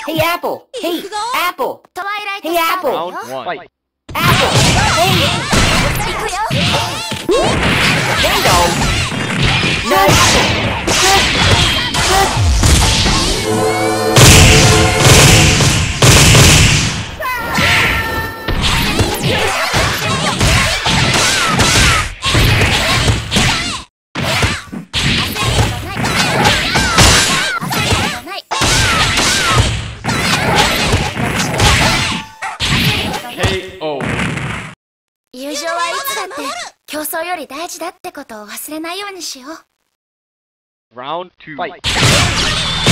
Hey, Apple! Hey, Apple! トワイライト Hey, スタート Apple! よ。 Round one. Apple! Hey! 行くよ。 Bingo! No! KO. 友情はいつだって競争より大事だってことを忘れないようにしよう。 Round two. Fight.